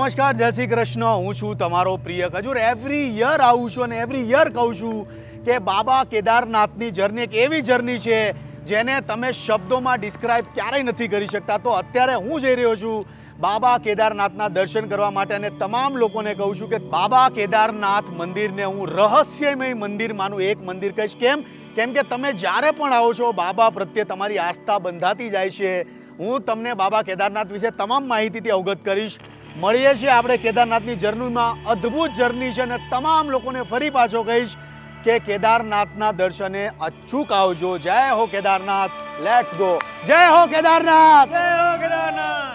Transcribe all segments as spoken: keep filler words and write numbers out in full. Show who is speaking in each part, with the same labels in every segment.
Speaker 1: नमस्कार, जय श्री कृष्ण। हूँ छू तमारो प्रिय खजूर। एवरी ईयर आऊँ छूं અને एवरी ईयर कहूँ छूं કે બાબા કેદારનાથની જર્ની એક એવી જર્ની છે જેને તમે શબ્દોમાં ડિસ્ક્રાઇબ ક્યારેય નથી કરી શકતા। તો અત્યારે હું જઈ રહ્યો છું બાબા કેદારનાથના દર્શન કરવા માટે અને તમામ લોકોને કહું છું કે બાબા કેદારનાથ મંદિરને હું રહસ્યમય મંદિર માનું એક મંદિર કહીશ। કેમ કેમ કે તમે જ્યારે પણ આવો છો બાબા પ્રત્યે તમારી આસ્થા બંધાતી જાય છે। હું તમને બાબા કેદારનાથ વિશે તમામ માહિતીથી અવગત કરીશ। મળીએ છીએ આપણે કેદારનાથની જર્નીમાં। અદ્ભુત જર્ની છે અને તમામ લોકોને ફરી પાછો કહીશ કે કેદારનાથના દર્શને અચૂક આવજો। જય હો કેદારનાથ, લેટ્સ ગો। જય હો કેદારનાથ, જય હો કેદારનાથ।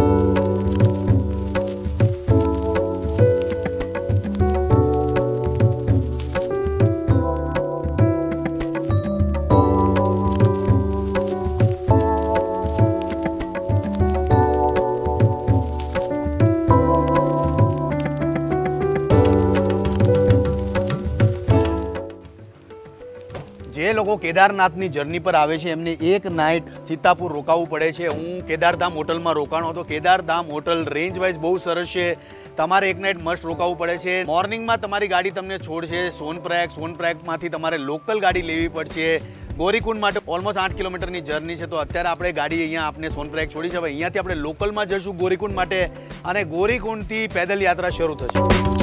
Speaker 1: જે લોકો કેદારનાથની જર્ની પર આવે છે એમને એક નાઇટ સીતાપુર રોકાવું પડે છે। હું કેદારધામ હોટલમાં રોકાણો હતો। કેદારધામ હોટલ રેન્જ વાઇઝ બહુ સરસ છે। તમારે એક નાઇટ મસ્ટ રોકાવું પડે છે। મોર્નિંગમાં તમારી ગાડી તમને છોડશે સોનપ્રયાગ। સોનપ્રયાગમાંથી તમારે લોકલ ગાડી લેવી પડશે ગોરીકુંડ માટે। ઓલમોસ્ટ આઠ કિલોમીટરની જર્ની છે। તો અત્યારે આપણે ગાડી અહીંયા આપણે સોનપ્રયાગ છોડી છે। હવે અહીંયાથી આપણે લોકલમાં જઈશું ગોરીકુંડ માટે અને ગોરીકુંડથી પેદલ યાત્રા શરૂ થશે।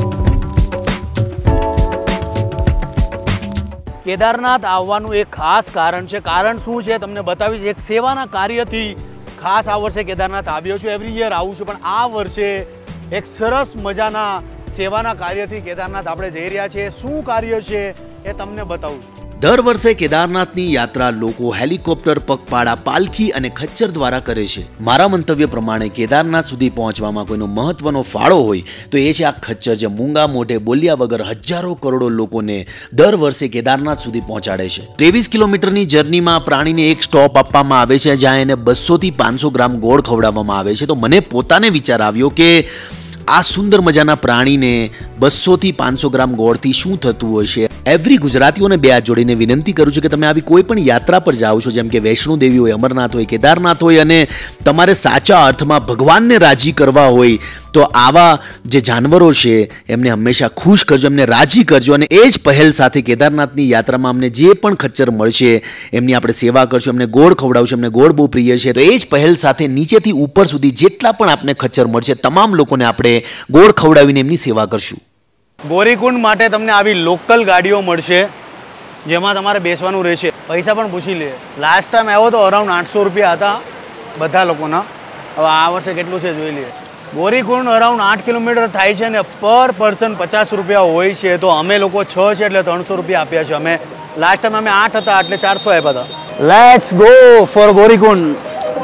Speaker 1: કેદારનાથ આવવાનું એક ખાસ કારણ છે। કારણ શું છે તમને બતાવીશ। એક સેવાના કાર્યથી ખાસ આ વર્ષે કેદારનાથ આવ્યો છું। એવરી યર આવું છું, પણ આ વર્ષે એક સરસ મજાના સેવાના કાર્યથી કેદારનાથ આપણે જઈ રહ્યા છીએ। શું કાર્ય છે એ તમને બતાવું છું।
Speaker 2: દર વર્ષે કેદારનાથની યાત્રા લોકો હેલિકોપ્ટર, પગપાળા, પાલખી અને ખચ્ચર દ્વારા કરે છે। મારા મંતવ્ય પ્રમાણે કેદારનાથ સુધી પહોંચવામાં કોઈનો મહત્વનો ફાળો હોય તો એ છે આ ખચ્ચર, જે મૂંગા મોઢે બોલ્યા વગર હજારો કરોડો લોકોને દર વર્ષે કેદારનાથ સુધી પહોંચાડે છે। ત્રેવીસ કિલોમીટરની જર્નીમાં પ્રાણીને એક સ્ટોપ આપવામાં આવે છે જ્યાં એને બસો થી પાંચસો ગ્રામ ગોળ ખવડાવવામાં આવે છે। તો મને પોતાને વિચાર આવ્યો કે આ સુંદર મજાના પ્રાણીને બસો થી પાંચસો ગ્રામ ગોળથી શું થતું હશે। એવરી ગુજરાતીઓને બે હાથ જોડીને વિનંતી કરું છું કે તમે આવી કોઈ પણ યાત્રા પર જાઓ છો, જેમ કે વૈષ્ણો દેવી હોય, અમરનાથ હોય, કેદારનાથ હોય, અને તમારે સાચા અર્થમાં ભગવાનને રાજી કરવા હોય તો આવા જે જાનવરો છે એમને હંમેશા ખુશ કરજો, એમને રાજી કરજો। અને એ જ પહેલ સાથે કેદારનાથની યાત્રામાં અમને જે પણ ખચ્ચર મળશે એમની આપણે સેવા કરશું, એમને ગોળ ખવડાવશું। એમને ગોળ બહુ પ્રિય છે, તો એ જ પહેલ સાથે નીચેથી ઉપર સુધી જેટલા પણ આપને ખચ્ચર મળશે તમામ લોકોને આપણે ગોળ ખવડાવીને એમની સેવા કરશું।
Speaker 1: ગોરીકુંડ માટે તમને આવી લોકલ ગાડીઓ મળશે જેમાં તમારે બેસવાનું રહેશે। પૈસા પણ પૂછી લે। લાસ્ટ ટાઈમ આવ્યો તો અરાઉન્ડ આઠસો રૂપિયા હતા બધા લોકોના। હવે આ વર્ષે કેટલું છે જોઈ લઈએ। ગોરીકુંડ અરાઉન્ડ આઠ કિલોમીટર થાય છે ને પર પર્સન પચાસ રૂપિયા હોય છે। તો અમે લોકો છ છે એટલે ત્રણસો રૂપિયા આપ્યા છે અમે। લાસ્ટ ટાઈમ અમે આઠ હતા એટલે ચારસો આપ્યા હતા। Let's go for Gaurikund.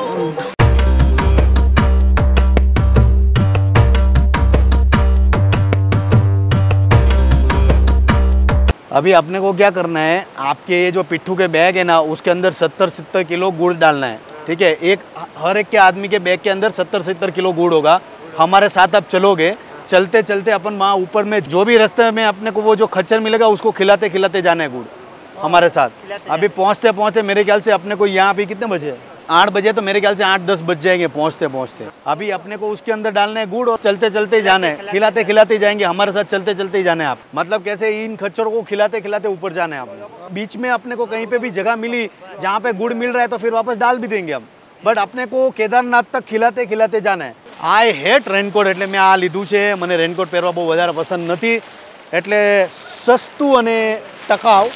Speaker 1: अभी अपने को क्या करना है, आपके ये जो पिट्ठू के बैग है ना उसके अंदर सत्तर सत्तर किलो गुड़ डालना है। ठीक है, एक हर एक के आदमी के बैग के अंदर सत्तर सत्तर किलो गुड़ होगा। हमारे साथ आप चलोगे, चलते चलते अपन वहाँ ऊपर में जो भी रास्ते में अपने को वो जो खच्चर मिलेगा उसको खिलाते खिलाते जाना है गुड़ हमारे साथ। अभी पहुँचते पहुँचते मेरे ख्याल से अपने को यहाँ पे कितने बजे, आठ बजे, तो मेरे ख्याल से आठ दस बज जाएंगे पहुँचते पहुँचते। अभी अपने को उसके अंदर डालना है गुड़ और चलते चलते जाना है, खिलाते खिलाते जाएंगे। हमारे साथ चलते चलते ही जाना है आप, मतलब कैसे इन खच्चरों को खिलाते खिलाते ऊपर जाना है आप। बीच में अपने को कहीं पे भी जगह मिली जहाँ पे गुड़ मिल रहा है तो फिर वापस डाल भी देंगे हम, बट अपने को केदारनाथ तक खिलाते खिलाते जाना है। आई हेट रेनकोट એટલે મેં આ લીધું છે। મને રેનકોટ પહેરવા બહુ વધારે પસંદ નથી, એટલે સસ્તું અને ટકાઉ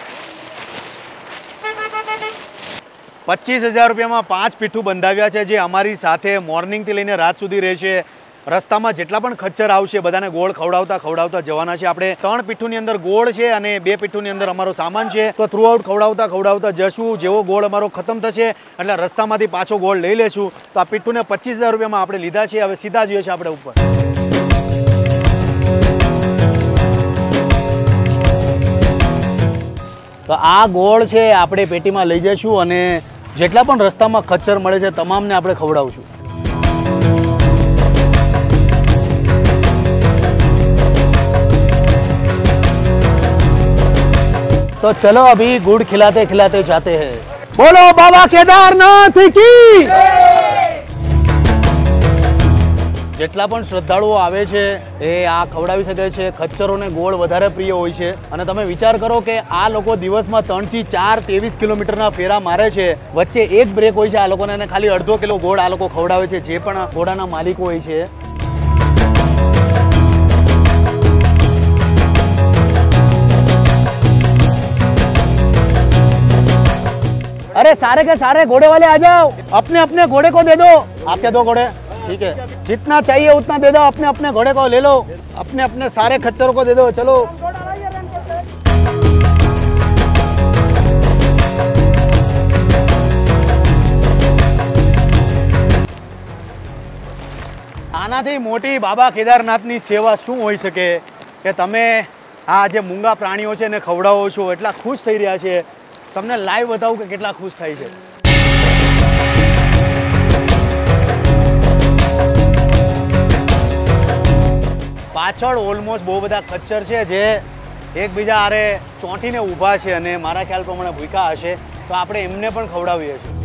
Speaker 1: પચીસ હજાર રૂપિયામાં પાંચ પીઠું બંધાવ્યા છે જે અમારી સાથે મોર્નિંગથી લઈને રાત સુધી રહેશે। રસ્તામાં જેટલા પણ ખચ્ચર આવશે બધાને ગોળ ખવડાવતા ખવડાવતા જવાના છે આપણે। ત્રણ પીઠુંની અંદર ગોળ છે અને બે પીઠુંની અંદર અમારો સામાન છે। તો થ્રુ આઉટ ખવડાવતા ખવડાવતા જશું। જેવો ગોળ અમારો ખતમ થશે એટલે રસ્તામાંથી પાછો ગોળ લઈ લેશું। તો આ પીઠુંને પચીસ હજાર રૂપિયામાં આપણે લીધા છે। હવે સીધા જઈએ છીએ આપણે ઉપર। તો આ ગોળ છે આપણે પેટીમાં લઈ જઈશું અને જેટલા પણ રસ્તામાં ખચ્ચર મળે છે તમામને આપણે ખવડાવશું। तो चलो अभी गुड़ खिलाते खिलाते जाते हैं। बोलो बाबा केदारनाथ की। જેટલા પણ શ્રદ્ધાળુઓ આવે છે એ આ ખવડાવી શકે છે। ખચ્ચરોને ગોળ વધારે પ્રિય હોય છે અને તમે વિચાર કરો કે આ લોકો દિવસમાં ત્રણથી ચાર ત્રેવીસ કિલોમીટરના ફેરા મારે છે, વચ્ચે એક બ્રેક હોય છે આ લોકોને, અને ખાલી અડધો કિલો ગોળ આ લોકો ખવડાવે છે જે પણ ઘોડાના માલિકો હોય છે। अरे सारे के सारे घोड़े वाले आ जाओ, अपने अपने घोड़े को दे दो। आपके दो घोड़े, ठीक है, जितना चाहिए उतना दे दो, अपने अपने घोड़े को ले लो, अपने अपने सारे खच्चरों को दे दो। चलो આનાથી મોટી બાબા કેદારનાથની સેવા શું હોઈ શકે કે તમે આ જે મૂંગા પ્રાણીઓ છે એને ખવડાવો છો, એટલા ખુશ થઈ રહ્યા છે। તમને લાઈવ બતાવું કે કેટલા ખુશ થાય છે। પાછળ ઓલમોસ્ટ બહુ બધા ખચ્ચર છે જે એકબીજા આરે ચોંટીને ઊભા છે અને મારા ખ્યાલ પ્રમાણે ભૂખ્યા હશે, તો આપણે એમને પણ ખવડાવીએ છીએ।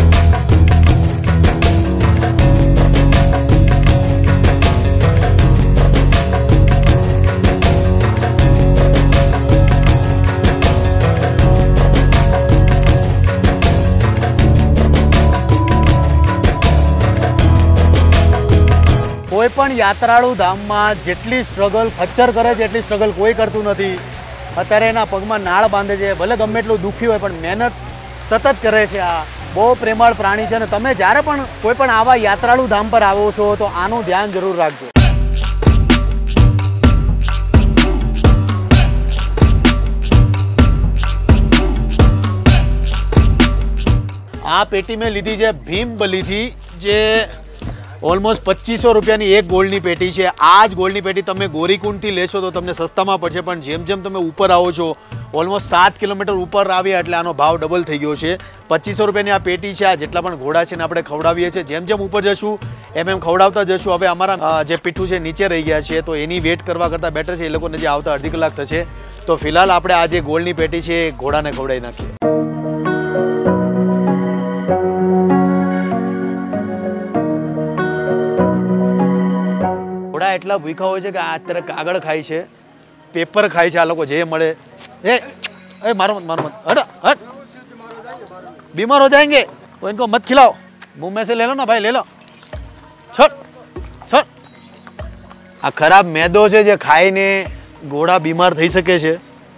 Speaker 1: કોઈ પણ યાત્રાળુ ધામમાં જેટલી સ્ટ્રગલ ખચ્ચર કરે છે એટલી સ્ટ્રગલ કોઈ કરતું નથી। અત્યારે એના પગમાં નાળ બાંધે છે, ભલે ગમે એટલું દુઃખી હોય પણ મહેનત સતત કરે છે। આ બહુ પ્રેમાળ પ્રાણી છે અને તમે જ્યારે પણ કોઈ પણ આવા યાત્રાળુ ધામ પર આવો છો તો આનું ધ્યાન જરૂર રાખજો। આ પેટી મેં લીધી છે ભીમ બલીથી, જે ઓલમોસ્ટ પચીસો રૂપિયાની એક ગોળની પેટી છે। આ જ ગોળની પેટી તમે ગોરીકુંડથી લેશો તો તમને સસ્તામાં પડશે, પણ જેમ જેમ તમે ઉપર આવો છો ઓલમોસ્ટ સાત કિલોમીટર ઉપર આવ્યા એટલે આનો ભાવ ડબલ થઈ ગયો છે। પચીસો રૂપિયાની આ પેટી છે। આ જેટલા પણ ઘોડા છે ને આપણે ખવડાવીએ છીએ, જેમ જેમ ઉપર જશું એમ એમ ખવડાવતા જશું। હવે અમારા જે પીઠું છે નીચે રહી ગયા છે તો એની વેટ કરવા કરતાં બેટર છે એ લોકોને જે આવતા અડધી કલાક થશે, તો ફિલહાલ આપણે આ જે ગોળની પેટી છે એ ઘોડાને ખવડાવી નાખીએ। ઘોડા એટલા ભૂખા હોય છે કે આ અત્યારે કાગળ ખાય છે, પેપર ખાય છે, આ લોકો જે મળે। એ એ મારો મત મારો મત હટ હટ, बीमार हो जाएंगे तो इनको मत खिलाओ, मुंह में से ले लो ना भाई, ले लो, छट छट। આ ખરાબ મેદો છે જે ખાઈને ઘોડા બીમાર થઈ શકે છે।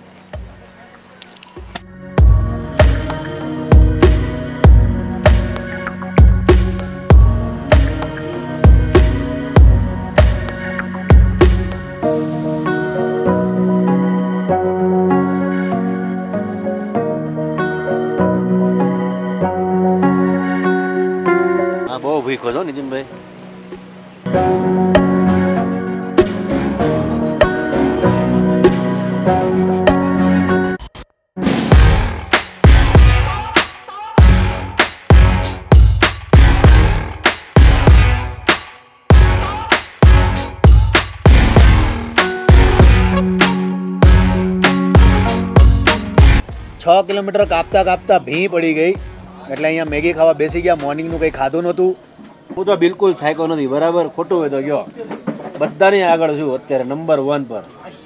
Speaker 3: બહુ ભૂખો છો નિતિનભાઈ।
Speaker 1: છ કિલોમીટર કાપતા કાપતા ભી પડી ગઈ એટલે અહીંયા મેગી ખાવા બેસી ગયા। મોર્નિંગનું કંઈ ખાધું નહોતું।
Speaker 3: હું તો બિલકુલ થાક્યો નથી, બરાબર, ખોટું હોય તો ગયો, બધાની આગળ છું અત્યારે નંબર વન પર।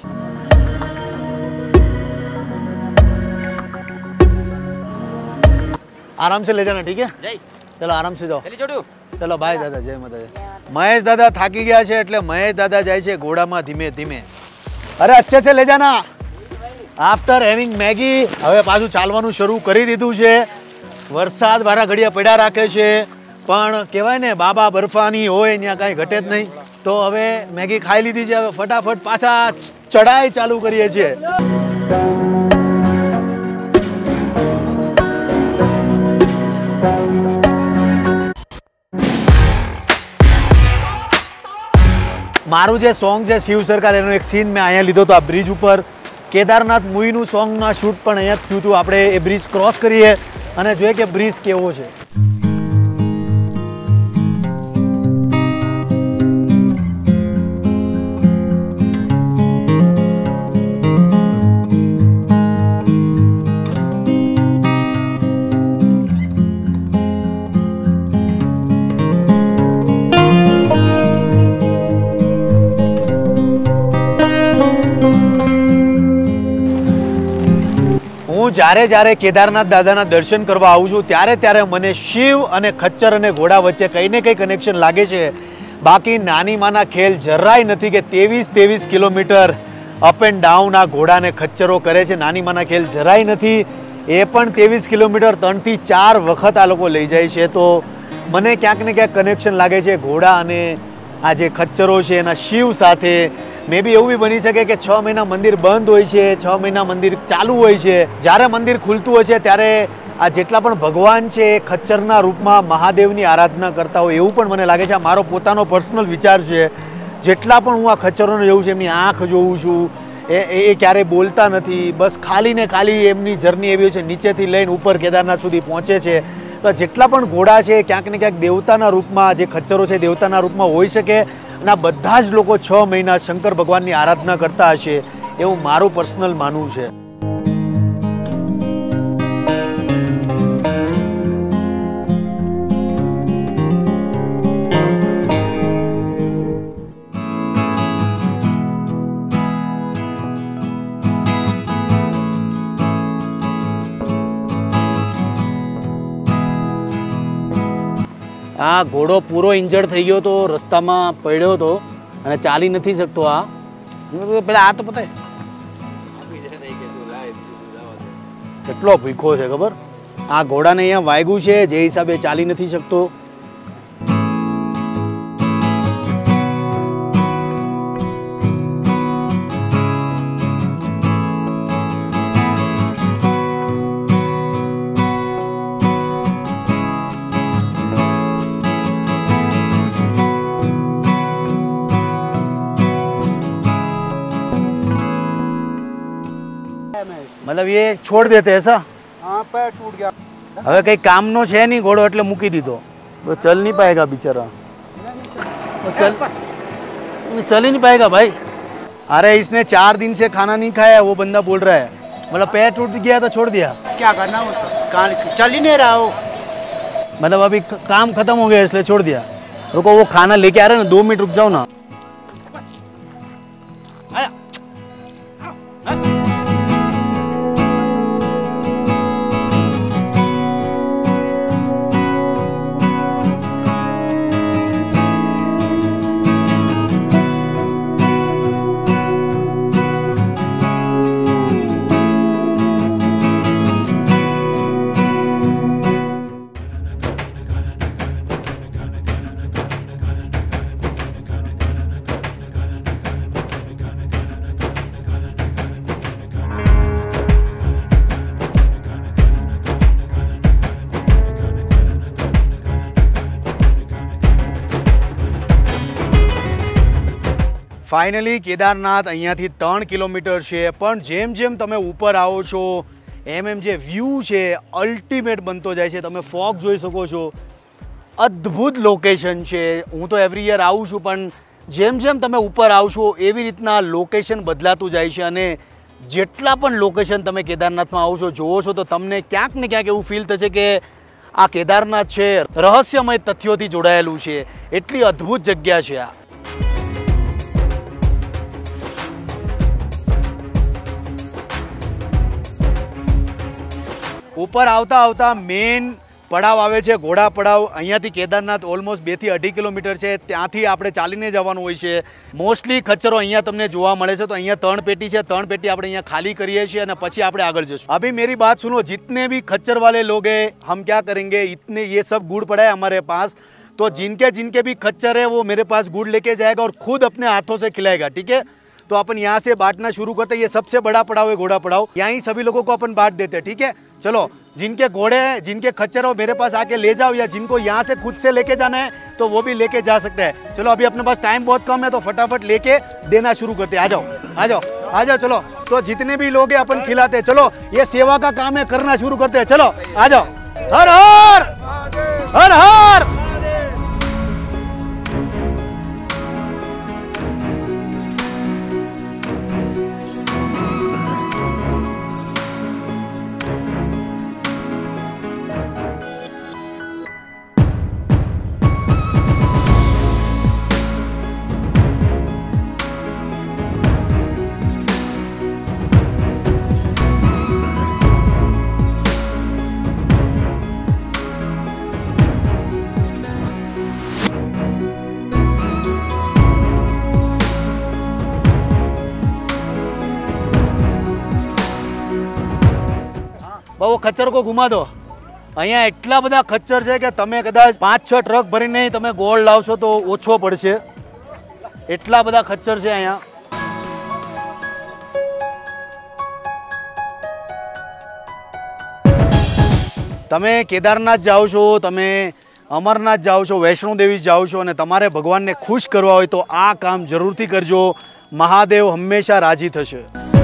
Speaker 1: आराम से ले जाना, ठीक है?
Speaker 3: જય
Speaker 1: चलो आराम से जाओ।
Speaker 3: ચલી છોડ્યું।
Speaker 1: चलो बाय दादा, जय माता। महेश दादा થાકી ગયા છે એટલે મહેશ દાદા જાય છે ઘોડામાં ધીમે ધીમે। અરે अच्छे से ले जाना। આફ્ટર હેવિંગ મેગી હવે પાછું ચાલવાનું શરૂ કરી દીધું છે। વરસાદ બારા ઘડિયા પડ્યા રાખે છે પણ કહેવાય ને બાબા બરફાની હોય ત્યાં કાંઈ ઘટે જ નહીં। તો હવે મેગી ખાઈ લીધી છે, હવે ફટાફટ પાછા ચડાઈ ચાલુ કરીએ છીએ। મારું જે સોંગ છે શિવ સરકાર, એનો એક સીન મેં અહીંયા લીધો હતો આ બ્રિજ ઉપર। કેદારનાથ મૂવીનું સોંગના શૂટ પણ અહીંયા જ થયું હતું। આપણે એ બ્રિજ ક્રોસ કરીએ અને જોઈએ કે બ્રિજ કેવો છે। જ્યારે જ્યારે કેદારનાથ દાદાના દર્શન કરવા આવું છું ત્યારે ત્યારે મને શિવ અને ખચ્ચર અને ઘોડા વચ્ચે કંઈ ને કંઈ કનેક્શન લાગે છે. બાકી નાની માના ખેલ જરાય નથી કે ત્રેવીસ ત્રેવીસ કિલોમીટર અપ એન્ડ ડાઉન આ ઘોડા અને ખચ્ચરો કરે છે. નાની માના ખેલ જરાય નથી. એ પણ ત્રેવીસ કિલોમીટર ત્રણથી ચાર વખત આ લોકો લઈ જાય છે. તો મને ક્યાંક ને ક્યાંક કનેક્શન લાગે છે ઘોડા અને આ જે ખચ્ચરો છે એના શિવ સાથે. મે બી એવું બી બની શકે કે છ મહિના મંદિર બંધ હોય છે, છ મહિના મંદિર ચાલુ હોય છે. જ્યારે મંદિર ખુલતું હોય છે ત્યારે આ જેટલા પણ ભગવાન છે એ ખચ્ચરના રૂપમાં મહાદેવની આરાધના કરતા હોય એવું પણ મને લાગે છે. આ મારો પોતાનો પર્સનલ વિચાર છે. જેટલા પણ હું આ ખચ્ચરોને જોઉં છું એમની આંખ જોઉં છું, એ એ ક્યારેય બોલતા નથી. બસ ખાલી ને ખાલી એમની જર્ની એવી છે, નીચેથી લઈને ઉપર કેદારનાથ સુધી પહોંચે છે. તો જેટલા પણ ઘોડા છે ક્યાંક ને ક્યાંક દેવતાના રૂપમાં, જે ખચ્ચરો છે દેવતાના રૂપમાં હોઈ શકે. અને આ બધા જ લોકો છ મહિના શંકર ભગવાનની આરાધના કરતા હશે એવું મારું પર્સનલ માનવું છે. આ ઘોડો પૂરો ઇન્જર્ડ થઈ ગયો તો રસ્તામાં પડ્યો હતો અને ચાલી નથી શકતો. આ પેલા આ તો પતાય કેટલો ભૂખો છે ખબર. આ ઘોડાને અહીંયા વાગ્યું છે જે હિસાબે ચાલી નથી શકતો. मतलब ये छोड़ देते ऐसा.
Speaker 4: हाँ पैर टूट गया.
Speaker 1: હવે કઈ કામનો છે નહીં ઘોડો એટલે મૂકી દીધો. તો ચલ नहीं पाएगा बेचारा. तो चल चल ही नहीं पाएगा भाई. अरे इसने चार दिन से खाना नहीं खाया वो बंदा बोल रहा है. मतलब पैर टूट गया तो छोड़ दिया.
Speaker 4: क्या करना उसका, कहाँ चल ही नहीं रहा हो.
Speaker 1: मतलब अभी काम खत्म हो गया इसलिए छोड़ दिया. रुको वो खाना लेके आ रहे हैं ना, दो मिनट रुक जाओ ना. आया. ફાઇનલી કેદારનાથ અહીંયાથી ત્રણ કિલોમીટર છે. પણ જેમ જેમ તમે ઉપર આવો છો એમ એમ જે વ્યૂ છે અલ્ટિમેટ બનતો જાય છે. તમે ફોગ જોઈ શકો છો. અદ્ભુત લોકેશન છે. હું તો એવરી યર આવું છું પણ જેમ જેમ તમે ઉપર આવશો એવી રીતના લોકેશન બદલાતું જાય છે. અને જેટલા પણ લોકેશન તમે કેદારનાથમાં આવો છો જોવો છો તો તમને ક્યાંક ને ક્યાંક એવું ફીલ થશે કે આ કેદારનાથ છે રહસ્યમય તથ્યોથી જોડાયેલું છે. એટલી અદ્ભુત જગ્યા છે આ. ઉપર આવતા આવતા મેન પડાવ આવે છે ઘોડા પડાવ. અહીંયાથી કેદારનાથ ઓલમોસ્ટ બે થી અઢી કિલોમીટર છે. ત્યાંથી આપણે ચાલીને જવાનું હોય છે. મોસ્ટલી ખચ્ચરો અહીંયા તમને જોવા મળે છે. તો અહીંયા ત્રણ પેટી છે, ત્રણ પેટી આપણે અહીંયા ખાલી કરીએ છીએ અને પછી આપણે આગળ જશું. अभी मेरी बात सुनो, जितने भी खच्चर वाले लोग हैं हम क्या करेंगे, इतने ये सब गुड़ पड़ा है हमारे पास, तो जिनके जिनके भी खच्चर है वो मेरे पास गुड़ लेके जाएगा और खुद अपने हाथों से खिलाएगा. ठीक है, तो अपन यहाँ से बांटना शुरू करते हैं. ये सबसे बड़ा पड़ाव है घोड़ा पड़ाव. यहाँ ही सभी लोगों को अपन बांट देते हैं. ठीक है, चलो जिनके घोड़े हैं, जिनके खच्चर हो मेरे पास आके ले जाओ, या जिनको यहाँ से खुद से लेके जाना है तो वो भी लेके जा सकते हैं. चलो अभी अपने पास टाइम बहुत कम है तो फटाफट लेके देना शुरू करते हैं. आ जाओ आ जाओ आ जाओ. चलो तो जितने भी लोग हैं अपन खिलाते हैं. चलो ये सेवा का काम है, करना शुरू करते हैं. चलो आ जाओ. हर हर हर हर. वो खच्चर को घुमा दो। અહીંયા એટલા બધા ખચ્ચર છે કે તમે કદાચ પાંચ છ ટ્રક ભરીને તમે ગોળ લાવશો તો ઓછો પડશે, એટલા બધા ખચ્ચર છે અહીંયા। તમે કેદારનાથ જાઓ છો, તમે અમરનાથ જાઓ છો, વૈષ્ણોદેવી જાઓ છો અને તમારે ભગવાનને ખુશ કરવા હોય તો આ કામ જરૂરથી કરજો, મહાદેવ હંમેશા રાજી થશે।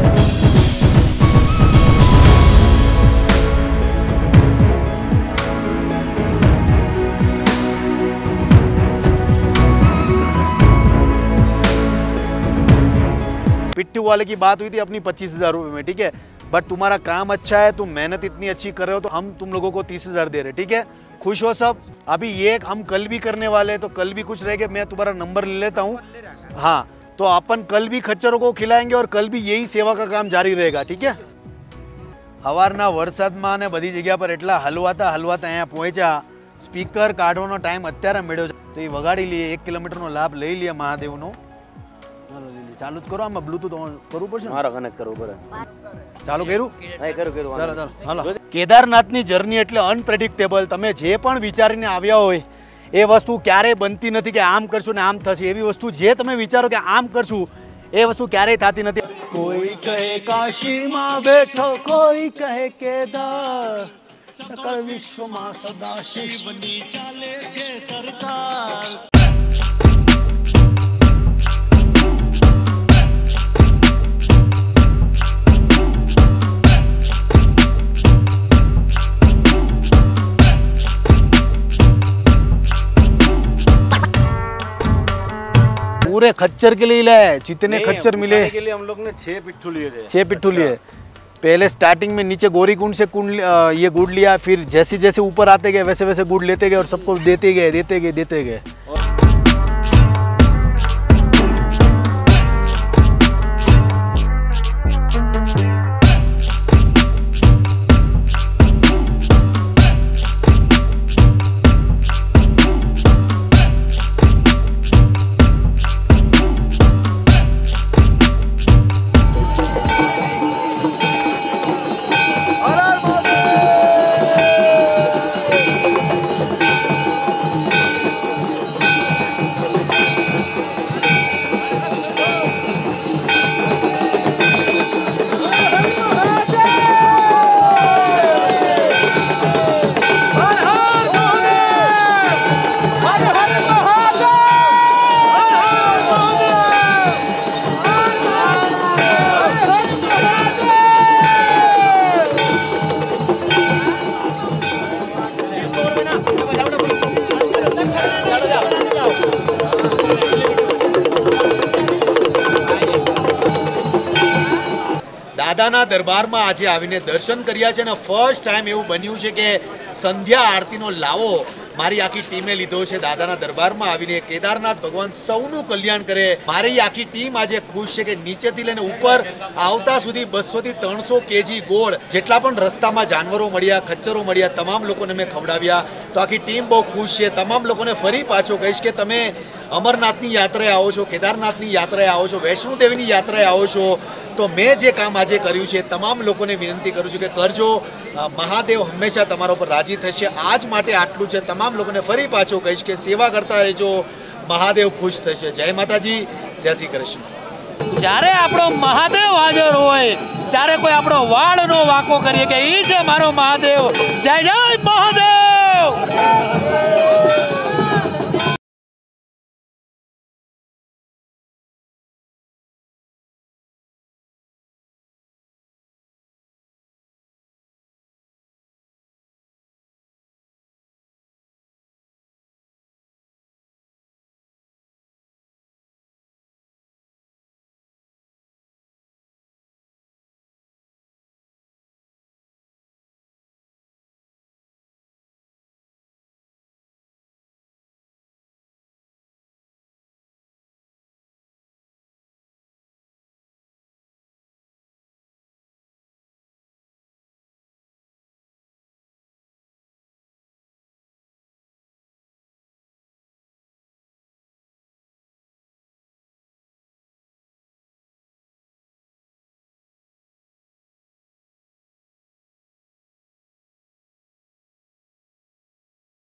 Speaker 1: पिट्ठू वाले की बात हुई थी अपनी पच्चीस हजार रुपये में, ठीक है, बट तुम्हारा काम अच्छा है, तुम मेहनत इतनी अच्छी कर रहे हो तो हम तुम लोगों को तीस हजार दे रहे, ठीक है, खुश हो सब। अभी ये हम कल भी करने वाले हैं तो कल भी कुछ रहेगा, मैं तुम्हारा नंबर ले लेता हूँ। हाँ, तो अपन कल भी खच्चरों को खिलाएंगे और कल भी यही सेवा का काम जारी रहेगा, ठीक है। સવારના વરસાદમાં ને બધી જગ્યા પર એટલા હલવાતા હલવાતા અહીંયા પહોંચ્યા, સ્પીકર કાઢવાનો ટાઈમ અત્યારે મળ્યો છે તો એ વગાડી લઈએ, એક કિલોમીટરનો લાભ લઈ લઈએ મહાદેવનો। ચાલુ જ કરો, આમાં બ્લૂટૂથ ઓન કરવું પડશે,
Speaker 3: મારો કનેક્ટ કરવું પડે।
Speaker 1: ચાલુ કર્યું?
Speaker 3: હા કર્યું કર્યું
Speaker 1: ચાલો ચાલો હાલો। કેદારનાથની જર્ની એટલે અનપ્રેડિક્ટેબલ, તમે જે પણ વિચારીને આવ્યા હોય એ વસ્તુ ક્યારેય બનતી નથી કે આમ કરશું ને આમ થશે, એવી વસ્તુ જે તમે વિચારો કે આમ કરશું એ વસ્તુ ક્યારેય થતી નથી। કોઈ કહે કાશીમાં બેઠો, કોઈ કહે કેદાર, સકળ વિશ્વમાં સદા શિવની ચાલે છે સરકાર। पूरे खच्चर के लिए लाए, जितने खच्चर मिले
Speaker 3: के लिए हम लोग ने छह पिट्ठू लिए थे।
Speaker 1: छह पिट्ठू लिए। पहले स्टार्टिंग में नीचे गोरी कुंड से कुंड ये गुड़ लिया, फिर जैसे जैसे ऊपर आते गए वैसे वैसे गुड़ लेते गए और सबको देते गए देते गए देते गए। દાદાના દરબારમાં આજે આવીને દર્શન કર્યા છે ને ફર્સ્ટ ટાઈમ એવું બન્યું છે કે સંધ્યા આરતીનો લાવો મારી આખી ટીમે લીધો છે દાદાના દરબારમાં આવીને। કેદારનાથ ભગવાન સૌનું કલ્યાણ કરે। મારી આખી ટીમ આજે ખુશ છે કે નીચેથી લઈને ઉપર આવતા સુધી બસો થી ત્રણસો કેજી ગોળ જેટલા પણ રસ્તામાં જાનવરો મળ્યા, ખચ્ચરો મળ્યા, તમામ લોકોને મેં ખવડાવ્યા। તો આખી ટીમ બહુ ખુશ છે। તમામ લોકોને ફરી પાછો કહીશ કે તમે અમરનાથની યાત્રાએ આવો છો, કેદારનાથની યાત્રાએ આવો છો, વૈષ્ણોદેવીની યાત્રાએ આવો છો તો મેં જે કામ આજે કર્યું છે તમામ લોકોને વિનંતી કરું છું કે કરજો। મહાદેવ હંમેશા તમારા ઉપર રાજી થશે। આજ માટે આટલું છે। તમામ લોકોને ફરી પાછો કહીશ કે સેવા કરતા રહેજો, મહાદેવ ખુશ થશે। જય માતાજી, જય શ્રી કૃષ્ણ। જ્યારે આપણો મહાદેવ હાજર હોય ત્યારે કોઈ આપણો વાળ નો વાંકો કરીએ કે ઈ છે મારો મહાદેવ। જય જય મહાદેવ।